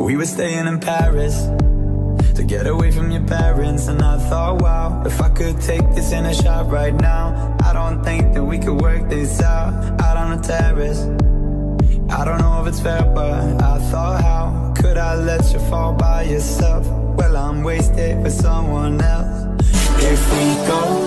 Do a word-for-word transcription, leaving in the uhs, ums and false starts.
We were staying in Paris to get away from your parents, and I thought, wow, if I could take this in a shot right now, I don't think that we could work this out, out on the terrace. I don't know if it's fair, but I thought, how could I let you fall by yourself? Well, I'm wasted with someone else. If we go